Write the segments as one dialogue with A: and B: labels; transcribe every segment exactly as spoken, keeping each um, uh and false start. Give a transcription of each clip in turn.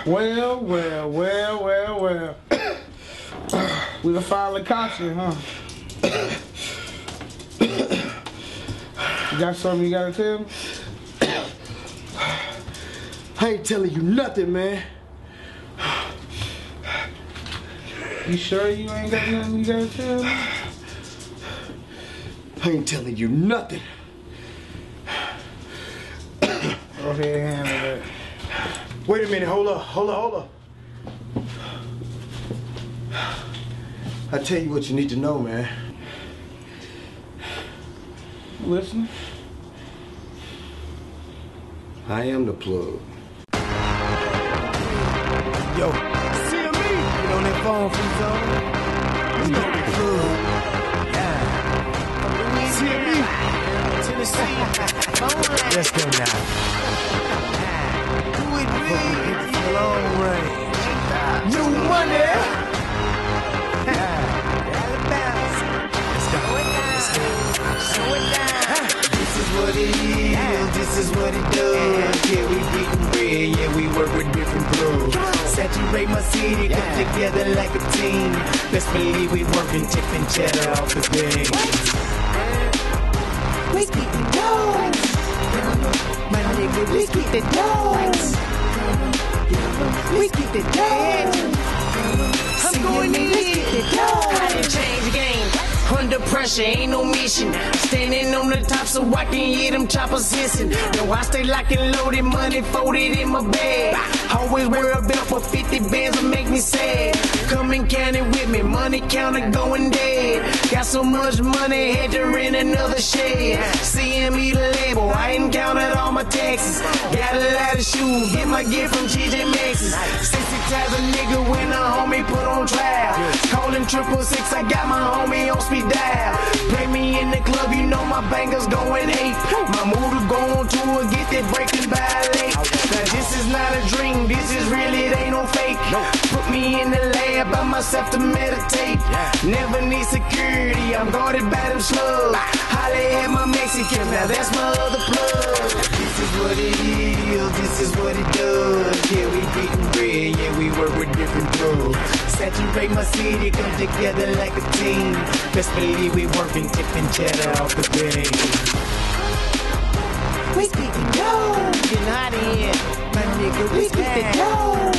A: Well, well, well, well, well. We can finally caught you, huh? You got something you gotta tell me?
B: I ain't telling you nothing, man.
A: You sure you ain't got nothing you gotta tell me?
B: I ain't telling you nothing.
A: Go ahead and handle that.
B: Wait a minute, hold up, hold up, hold up. I tell you what you need to know, man.
A: Listen.
B: I am the plug.
C: Yo, C M E! Get on that phone, free zone. We know the plug. Yeah. C M E! Tennessee. Let's go now. Do it big. Long range. New money. Let's go. Let's go. Slow it down. This is what it is. This is what it does. Yeah, we getting bread. Yeah, we work with different plugs. Saturate my city, come together like a team. Best believe we working, tipping cheddar off the pig. We keep the dough. My nigga, we keep the dough. We keep the dough. I'm going to keep the dough.
D: I done change the game. Under pressure, ain't no mission. Standing on the top so I can hear them choppers hissing. No, I stay locked and loaded, money folded in my bag. Always wear a belt for fifty bands to make me sad. Come and count it with me, money counter going dead. Got so much money, had to rent another shed. C M E the label, I ain't counted all my taxes. Got a lot of shoes, get my gift from T J Maxx's. sixty times a nigga when a homie put on trial. Calling triple six, I got my homie on speed dial. Play me in the club, you know my bangers going eight. My mood to go on tour, get that breaking by late. Now this is not a dream, this is really, it ain't no fake. Put me in the lab by myself to meditate. Never need security, I'm guarded by them slugs. Holla at my Mexicans, now that's my other plug. This is what it is, this is what it does. Yeah, we getting bread, yeah, we work with different plugs. Saturate my city, come together like a team. Best believe we working, tipping cheddar off the pig. We keep the dough. Getting hot in here. My nigga, we keep the dough.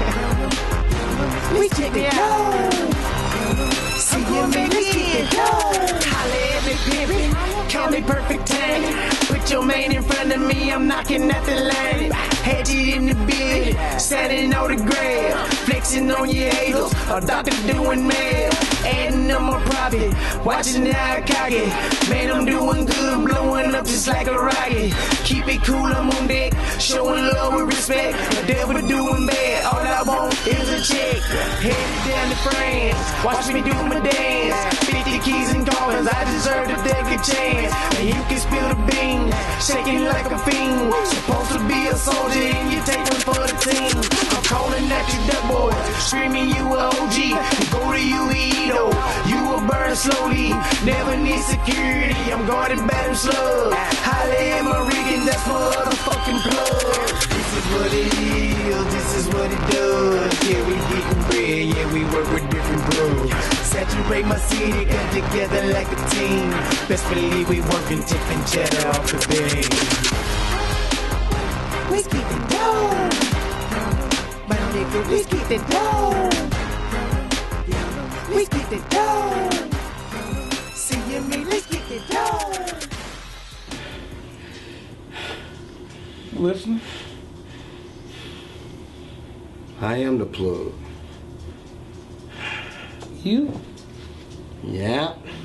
D: We keep the dough. See you, man, we keep the dough. Holla at me, pimpin'. Call me perfect timing. Put your man in front of me, I'm knocking at the line. Had it in the bed, standing on the grab. Flexing on your haters, a doctor doing math. Adding up my profit, watching how I cock it. Man, I'm doing good, blowing up just like a rocket. Keep it cool, I'm on deck, showing love with respect. The devil doing bad, all I want is a check. Headed down to France, watch me do my dance. fifty keys and coffins, I deserve to take a chance. And you can spill the beans, shaking like a fiend. Supposed to be a soldier and you take one for the team. I'm calling at you duck boy, screaming you a O G. Go to you Edo, you will burn slowly. Never need security, I'm guarded by them slugs. Holla at my Regan, that's my other fucking plug. This is what it is, this is what it does. Yeah, we getting bread, yeah, we work with different plugs. Saturate my city, come together like a team. Best believe we working, tipping cheddar off the pig. We keep the dough. My nigga, we keep the dough. We keep the dough. See you, me, let's keep the dough.
A: Listen.
B: I am the plug.
A: You?
B: Yeah.